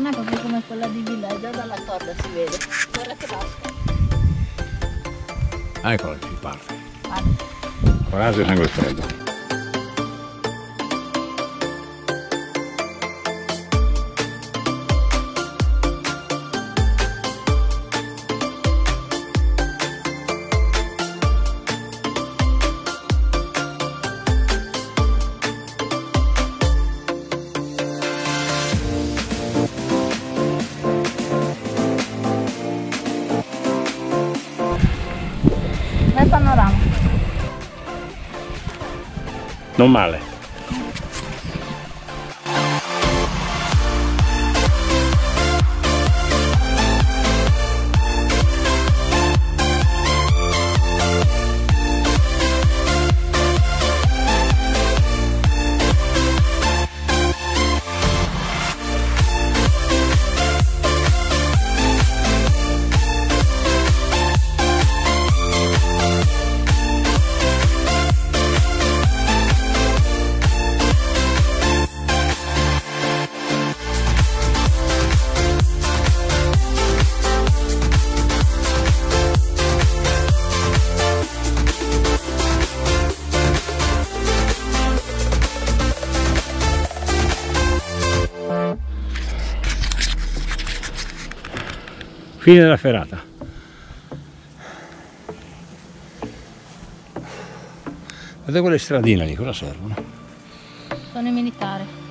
non è proprio come quella di Villaggio, dalla corda si vede. Guarda che basta. Eccola che parte. Vado. Coraggio e sangue freddo. Bel panorama. Non male. Fine della ferrata. Guarda quelle stradine lì, cosa servono? Sono i militari.